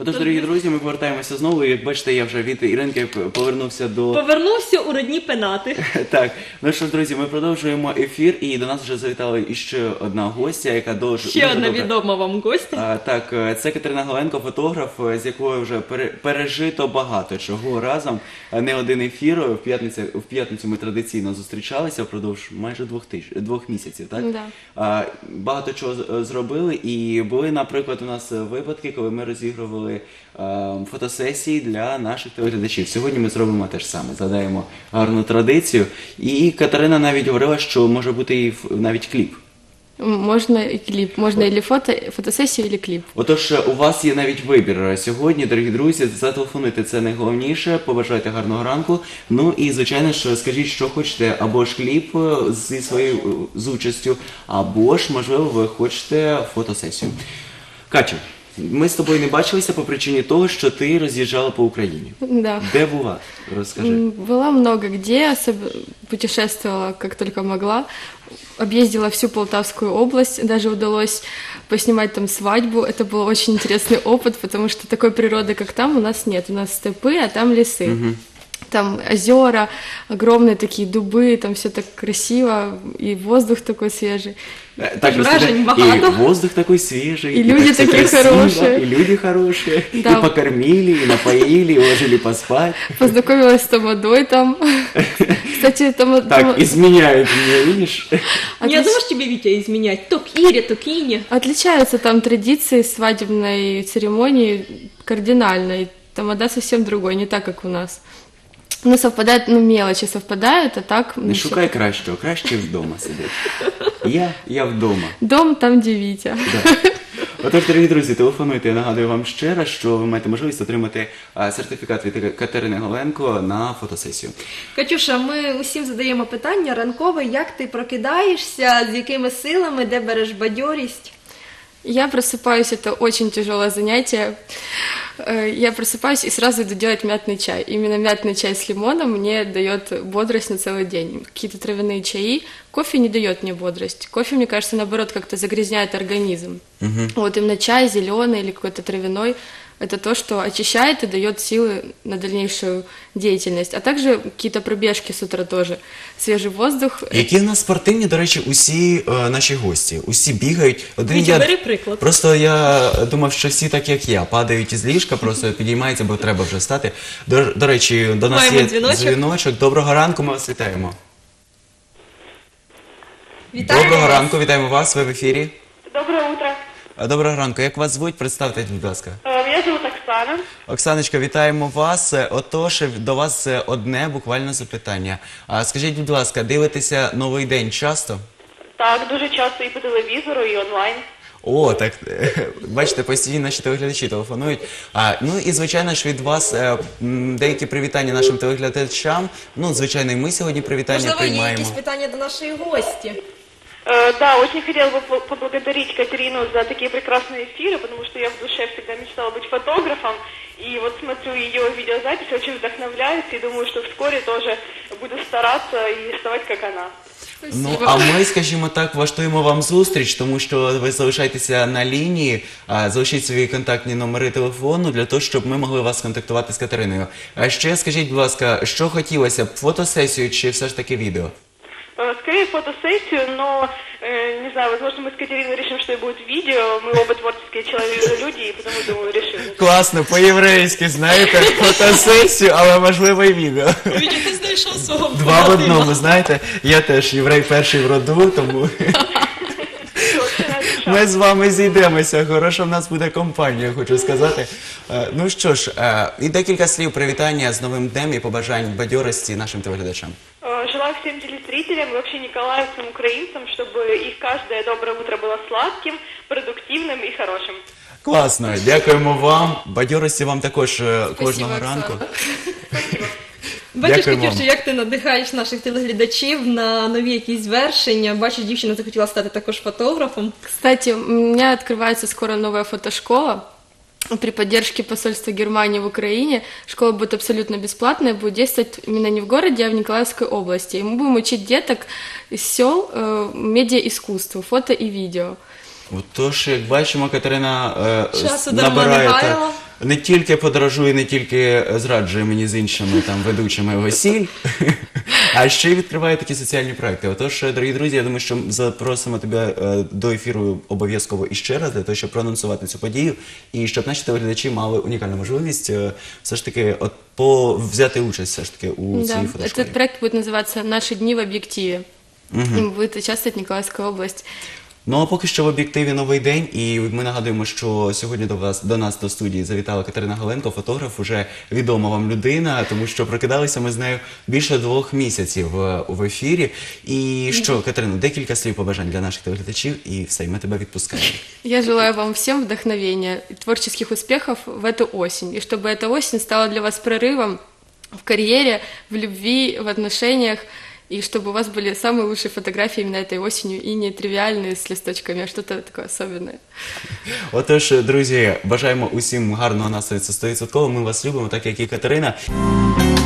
Отож, дорогі друзі, ми повертаємося знову. Як бачите, я вже від Іринки повернувся до... Повернувся у родні пенати. Так, ну що ж, друзі, ми продовжуємо ефір, і до нас вже завітала іще одна гостя, яка Ще одна відома вам гостя. Так, це Катерина Галенко, фотограф, з якою вже пережито багато чого разом. Не один ефір, в п'ятницю ми традиційно зустрічалися впродовж майже 2 місяців, так? Да. Багато чого зробили, і були, наприклад, у нас випадки, коли ми розігрували фотосесії для наших телеглядачів. Сьогодні ми зробимо те ж саме, згадаємо гарну традицію. І Катерина навіть говорила, що може бути і навіть кліп. Можна і кліп, можна і фотосесію, і кліп. Отож, у вас є навіть вибір сьогодні, дорогі друзі, зателефонуйте, це найголовніше, побажайте гарного ранку. Ну і, звичайно ж, скажіть, що хочете, або ж кліп зі своєю з участю, або ж, можливо, ви хочете фотосесію. Катю, ми з тобою не бачилися по причині того, що ти роз'їжджала по Україні. Да. Де була? Розкажи. Была много где, путешествовала как только могла, объездила всю Полтавскую область, даже удалось поснимать там свадьбу. Это был очень интересный опыт, потому что такой природы, как там, у нас нет. У нас степы, а там лесы. Угу. Там озера, огромные такие дубы, там все так красиво, и воздух такой свежий. Так, вражень багато. И воздух такой свежий, и люди так такие красиво, хорошие. и люди хорошие, Да. и покормили, и напоили, и уложили поспать. Познакомилась с тамадой там. Кстати, Так, изменяют меня, видишь? Не думаешь тебе, Витя, изменять? То Кире, то Кине. Отличаются там традиции свадебной церемонии кардинально, и тамада совсем другой, не так, как у нас. Ну, совпадает, мелочи совпадают, а так... Не шукай кращого, краще вдома сидить. Я вдома. Дом там, де Вітя. Да. Отож, дорогі друзі, телефонуйте, я нагадую вам ще раз, що ви маєте можливість отримати сертифікат від Катерини Галенко на фотосесію. Катюша, ми усім задаємо питання ранкове, як ти прокидаєшся, з якими силами, де береш бадьорість? Я просыпаюсь, это очень тяжелое занятие. Я просыпаюсь и сразу иду делать мятный чай. Именно мятный чай с лимоном мне дает бодрость на целый день. Какие-то травяные чаи. Кофе не дает мне бодрость. Кофе, мне кажется, наоборот, как-то загрязняет организм. Вот именно чай зеленый или какой-то травяной – это то, что очищает и дает силы на дальнейшую деятельность. А также какие-то пробежки с утра тоже. Свежий воздух. Які в нас спортивні, до речі, усі наші гості. Усі бігають. Вітя, бери приклад. Просто я думав, що всі так, як я, падають із ліжка, просто підіймаються, бо треба вже встати. До речі, до нас Маємо є дзвіночок. Доброго ранку, ми вас вітаємо. Доброго ранку, вітаємо вас, ви в ефірі. Доброе утро. Доброго ранку, як вас звуть? Представте, будь ласка. Меня зовут Оксана. Оксаночка, вітаємо вас. Отож, до вас одне буквально запитання. Скажіть, будь ласка, дивитеся «Новий день» часто? Так, дуже часто і по телевізору, і онлайн. О, так, бачите, постійно наші телеглядачі телефонують. Ну і, звичайно ж, від вас деякі привітання нашим телеглядачам. Ну, звичайно, і ми сьогодні привітання Можливо, є приймаємо. якісь питання до нашої гості? Да, очень хотела бы поблагодарить Катерину за такие прекрасные эфиры, потому что я в душе всегда мечтала быть фотографом. И вот смотрю ее видеозаписи, очень вдохновляюсь и думаю, что вскоре тоже буду стараться и ставать как она. Ну, а ми, скажімо так, влаштуємо вам зустріч, тому що ви залишайтеся на лінії, залишіть свої контактні номери телефону для того, щоб ми могли вас контактувати з Катериною. А ще скажіть, будь ласка, що хотілося б, фотосесію чи все ж таки відео? Скорее фотосессию, но, не знаю, возможно, мы с Катериной решим, что и будет видео. Мы оба творческие люди, и потому, думаю, решим. Класно, по-єврейськи, знаєте, фотосесію, але можливо і відео. Вітя, ти знайшов свого Два в одному, знаєте, я теж єврей перший в роду, тому ми з вами зійдемося, хороша в нас буде компанія, хочу сказати. Ну що ж, і декілька слів привітання з новим днем і побажань бадьорості нашим телеглядачам. Желаю всем телезрителям и вообще николаевцам, украинцам, чтобы их каждое доброе утро было сладким, продуктивным и хорошим. Класно, дякуємо вам, бадьорості вам також кожного Оксана. ранку. Бачиш, Дякую Катюша, вам. як ти надихаєш наших телеглядачів на нові якісь звершення. Бачиш, дівчина захотіла стати також фотографом. Кстати, у меня открывается скоро новая фотошкола. При поддержке посольства Германии в Украине. Школа будет абсолютно бесплатная, будет действовать именно не в городе, а в Николаевской области. И мы будем учить деток из сел медиаискусству, фото и видео. Отож, як бачимо, Катерина Часу дарма не набирає гаяла. не тільки подорожує, не тільки зраджує мені з іншими там ведучими весіль, а ще й відкриває такі соціальні проекти. Отож, дорогі друзі, я думаю, що запросимо тебе до ефіру обов'язково іще раз, для того, щоб проанонсувати цю подію, і щоб наші телеглядачі мали унікальну можливість все ж таки взяти участь все ж таки у цій Да, фотошколі. этот проект будет называться «Наши дни в объективе». Им будет участвовать Николаевская область. Ну а поки що в об'єктиві новий день, і ми нагадуємо, що сьогодні до нас до студії завітала Катерина Галенко, фотограф, уже відома вам людина, тому що прокидалися ми з нею більше 2 місяців в ефірі. І що, Катерина, декілька слів побажань для наших телеглядачів, і все, і ми тебе відпускаємо. Я желаю вам всем вдохновения и творческих успехов в эту осень. И чтобы эта осень стала для вас прорывом в карьере, в любви, в отношениях. И чтобы у вас были самые лучшие фотографии именно этой осенью и не тривиальные с листочками, а что-то такое особенное. Отож, друзі, бажаємо усім гарного настрою, це 100%. Ми вас любимо, так як і Катерина.